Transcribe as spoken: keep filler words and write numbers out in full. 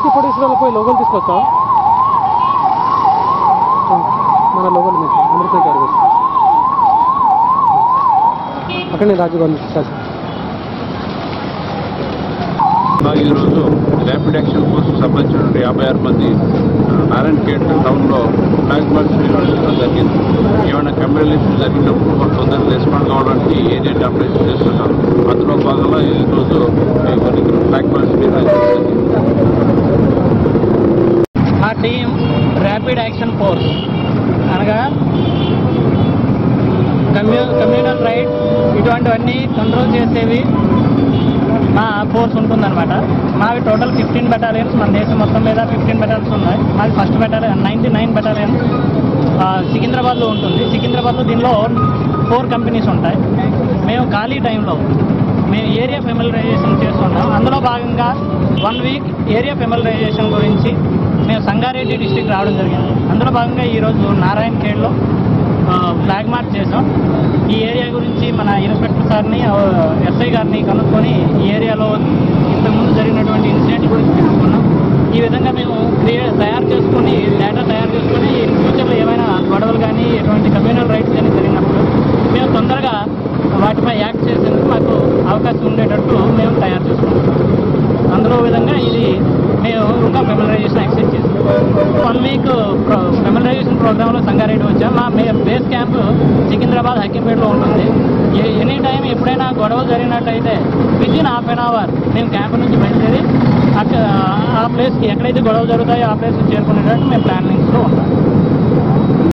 Party producer పోయి లోగోలు తీసుకొచ్చా మన లోగోలు మీకు అమృత గారు అక్కడ నేను రాజు గారిని సార్ ఈరోజు ర్యాపిడ్ యాక్షన్ ఫోర్స్ సంబంధించిన యాభై ఆరు మంది నారాయణఖేడ్ టౌన్లో ఫ్లాగ్ మార్చ్ నిర్వహించడం జరిగింది. ఏమైనా కమ్యూనిటీ జరిగినప్పుడు వాళ్ళు తొందరగా రెస్పాండ్ కావడానికి ఏరియా ఆపరేషన్ చేస్తున్నారు. అందులో భాగంగా ఈరోజు కొన్ని ఫ్లాగ్ మార్చ్ నిర్వహించడం మా టీం ర్యాపిడ్ యాక్షన్ ఫోర్స్ అనగా కమ్యూ కమ్యూనల్ రైట్స్ ఇటువంటివన్నీ కంట్రోల్ చేసేవి మా ఫోర్స్ ఉంటుందన్నమాట. మావి టోటల్ ఫిఫ్టీన్ బెటాలియన్స్ మన దేశం మొత్తం మీద ఫిఫ్టీన్ బెటాలియన్స్ ఉన్నాయి. మాది first battalion ninety nine battalion సికింద్రాబాద్లో ఉంటుంది. సికింద్రాబాద్లో దీనిలో ఫోర్ కంపెనీస్ ఉంటాయి. మేము ఖాళీ టైంలో మేము ఏరియా ఫెమిలరైజేషన్ చేస్తున్నాం. అందులో భాగంగా వన్ వీక్ ఏరియా ఫెమిలరైజేషన్ గురించి మేము సంగారెడ్డి డిస్టిక్ రావడం జరిగింది. అందులో భాగంగా ఈరోజు నారాయణఖేడ్లో ఫ్లాగ్ మార్చ్ చేసాం. ఈ ఏరియా గురించి మన ఇన్స్పెక్టర్ సార్ని ఎస్ఐ గారిని కనుక్కొని ఈ ఏరియాలో ఇంతకుముందు జరిగినటువంటి ఇన్సిడెంట్ గురించి కనుక్కున్నాం. ఈ విధంగా మేము క్రియేట్ తయారు చేసుకుని డేటా తయారు చేసుకుని ఫ్యూచర్లో ఏమైనా గొడవలు కానీ ఎటువంటి కమ్యూనల్ రైట్స్ కానీ జరిగినప్పుడు మేము తొందరగా వాటిపై యాక్ట్ చేసేందుకు మాకు అవకాశం ఉండేటట్టు మేము తయారు చేసుకుంటాం. అందులో విధంగా ఇది మేము ఇంకా ఫెమిలరైజేషన్ యాక్సెస్ చేస్తాం. వన్ వీక్ ఫెమిలరైజేషన్ ప్రోగ్రాంలో సంగారెడ్డి వచ్చాం. మా బేస్ క్యాంప్ సికింద్రాబాద్ హకీంపేటలో ఉంటుంది. ఎనీ టైం ఎప్పుడైనా గొడవలు జరిగినట్టయితే within half an hour మేము క్యాంప్ నుంచి బయలుదేరి అక్కడ ఆ ప్లేస్కి ఎక్కడైతే గొడవలు జరుగుతాయో ఆ ప్లేస్కి చేరుకునేటట్టు మేము ప్లానింగ్స్లో